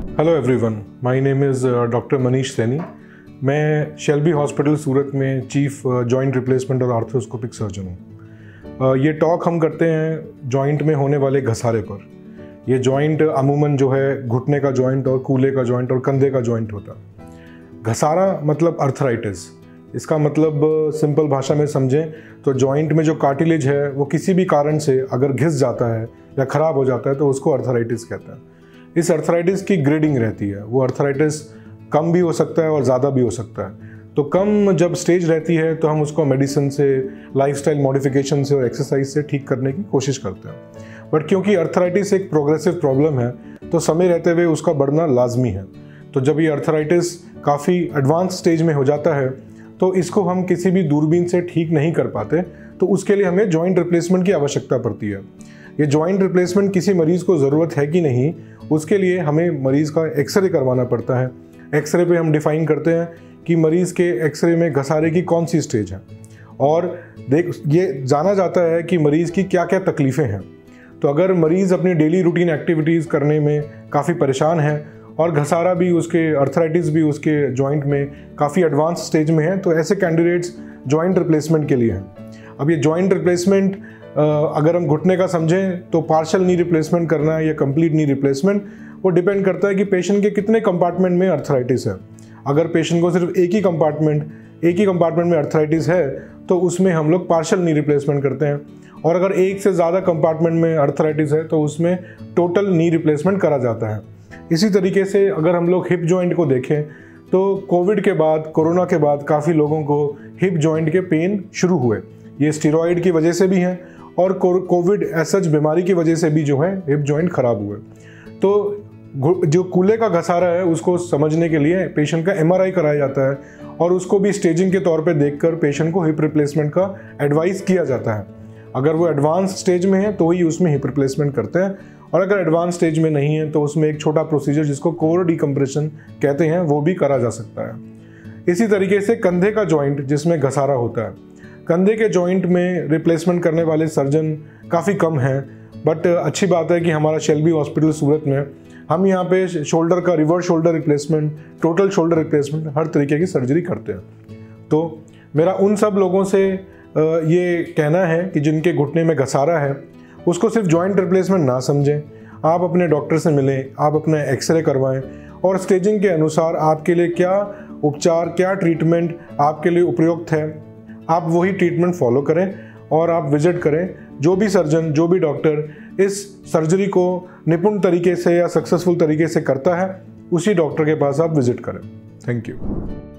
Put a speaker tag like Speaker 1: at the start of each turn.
Speaker 1: Hello everyone, my name is doctor Manish Saini. मैं Shalby hospital Surat में chief joint replacement और arthroscopic surgeon हूँ। ये टॉक हम करते हैं जॉइंट में होने वाले घसारे पर। ये जॉइंट अमूमन जो है घुटने का जॉइंट और कूल्हे का जॉइंट और कंधे का जॉइंट होता है। घसारा मतलब अर्थराइटिस। इसका मतलब सिंपल भाषा में समझें तो जॉइंट में जो कार्टिलेज है वो किसी भी कारण से अगर घिस जाता है या ख़राब हो जाता है तो उसको अर्थराइटिस कहते हैं। इस अर्थराइटिस की ग्रेडिंग रहती है। वो अर्थराइटिस कम भी हो सकता है और ज़्यादा भी हो सकता है। तो कम जब स्टेज रहती है तो हम उसको मेडिसिन से, लाइफस्टाइल मॉडिफिकेशन से और एक्सरसाइज से ठीक करने की कोशिश करते हैं। बट क्योंकि अर्थराइटिस एक प्रोग्रेसिव प्रॉब्लम है तो समय रहते हुए उसका बढ़ना लाजमी है। तो जब ये अर्थराइटिस काफ़ी एडवांस स्टेज में हो जाता है तो इसको हम किसी भी दूरबीन से ठीक नहीं कर पाते, तो उसके लिए हमें जॉइंट रिप्लेसमेंट की आवश्यकता पड़ती है। ये जॉइंट रिप्लेसमेंट किसी मरीज़ को ज़रूरत है कि नहीं, उसके लिए हमें मरीज़ का एक्सरे करवाना पड़ता है। एक्सरे पे हम डिफ़ाइन करते हैं कि मरीज़ के एक्सरे में घसारे की कौन सी स्टेज है, और ये जाना जाता है कि मरीज़ की क्या क्या तकलीफ़ें हैं। तो अगर मरीज़ अपनी डेली रूटीन एक्टिविटीज़ करने में काफ़ी परेशान है और घसारा भी उसके, अर्थराइटिस भी उसके जॉइंट में काफ़ी एडवांस स्टेज में है, तो ऐसे कैंडिडेट्स जॉइंट रिप्लेसमेंट के लिए हैं। अब ये जॉइंट रिप्लेसमेंट अगर हम घुटने का समझें तो पार्शियल नी रिप्लेसमेंट करना है या कंप्लीट नी रिप्लेसमेंट, वो डिपेंड करता है कि पेशेंट के कितने कंपार्टमेंट में अर्थराइटिस है। अगर पेशेंट को सिर्फ एक ही कंपार्टमेंट में अर्थराइटिस है तो उसमें हम लोग पार्शियल नी रिप्लेसमेंट करते हैं, और अगर एक से ज़्यादा कंपार्टमेंट में अर्थराइटिस है तो उसमें टोटल नी रिप्लेसमेंट करा जाता है। इसी तरीके से अगर हम लोग हिप जॉइंट को देखें तो कोविड के बाद, कोरोना के बाद काफ़ी लोगों को हिप जॉइंट के पेन शुरू हुए। ये स्टीरॉयड की वजह से भी हैं और कोविड सच बीमारी की वजह से भी जो है हिप जॉइंट खराब हुए। तो जो कूल्हे का घसारा है उसको समझने के लिए पेशेंट का एमआरआई कराया जाता है, और उसको भी स्टेजिंग के तौर पे देखकर पेशेंट को हिप रिप्लेसमेंट का एडवाइस किया जाता है। अगर वो एडवांस स्टेज में है तो ही उसमें हिप रिप्लेसमेंट करते हैं, और अगर एडवांस स्टेज में नहीं है तो उसमें एक छोटा प्रोसीजर जिसको कोर डिकम्प्रेशन कहते हैं वो भी करा जा सकता है। इसी तरीके से कंधे का जॉइंट जिसमें घसारा होता है, कंधे के जॉइंट में रिप्लेसमेंट करने वाले सर्जन काफ़ी कम हैं। बट अच्छी बात है कि हमारा शेल्बी हॉस्पिटल सूरत में हम यहाँ पे शोल्डर का reverse shoulder replacement, total shoulder replacement, हर तरीके की सर्जरी करते हैं। तो मेरा उन सब लोगों से ये कहना है कि जिनके घुटने में घसारा है उसको सिर्फ जॉइंट रिप्लेसमेंट ना समझें। आप अपने डॉक्टर से मिलें, आप अपना एक्सरे करवाएं, और स्टेजिंग के अनुसार आपके लिए क्या उपचार, क्या ट्रीटमेंट आपके लिए उपयुक्त है, आप वही ट्रीटमेंट फॉलो करें और आप विजिट करें। जो भी सर्जन, जो भी डॉक्टर इस सर्जरी को निपुण तरीके से या सक्सेसफुल तरीके से करता है, उसी डॉक्टर के पास आप विजिट करें। Thank you.